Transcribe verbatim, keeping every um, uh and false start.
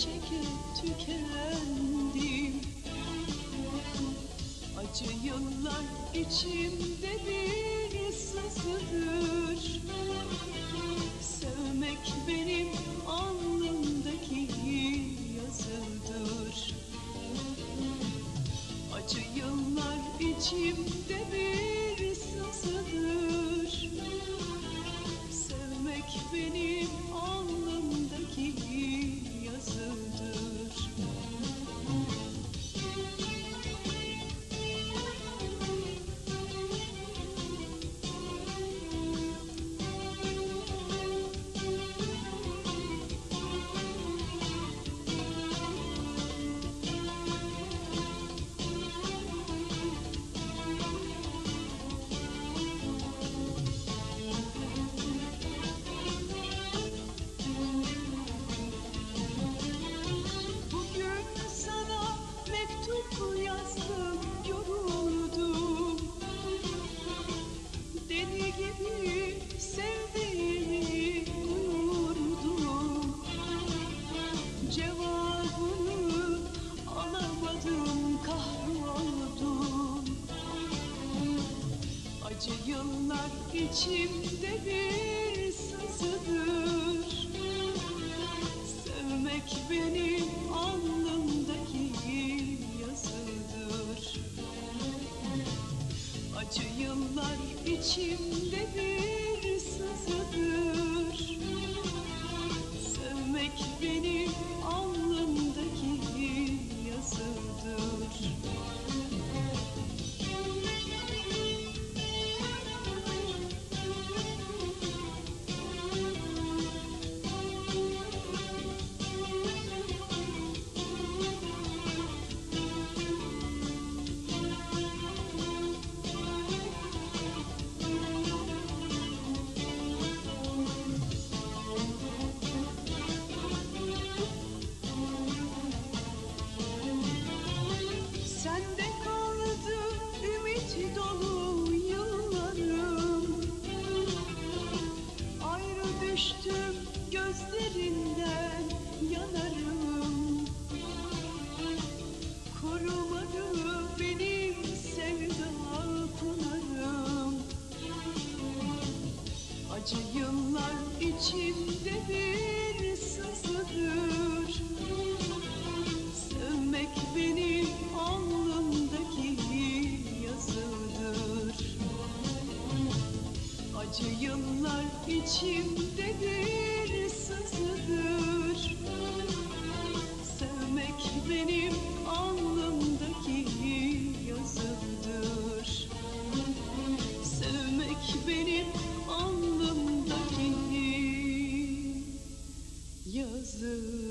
çeke tükendim. Acı yıllar içimde bir sızıdır. Sevmek benim alnımdaki yazıdır. Acı yıllar içimde bir sızıdır. Sevmek benim alnımdaki yazıdır. Yazdım, yoruldum. Deli gibi sevdiğimi duyurdum. Cevabını alamadım, kahroldum. Acı yıllar içimde bir sızıdır. Sevmek benim alnımdaki yazıdır. Acı yıllar içimde bir sızıdır. Sevmek benim alnımdaki yazıdır. Sende kaldı ümit dolu yıllarım. Ayrı düştüm gözlerinden yanarım. Korumadı benim sevda pınarım. Acı yıllar içimde bir sızıdır. Sevmek benim alnımdaki yazıdır. Acı yıllar içimde bir sızıdır. Sevmek benim alnımdaki yazıdır. Sevmek benim alnımdaki yazıdır.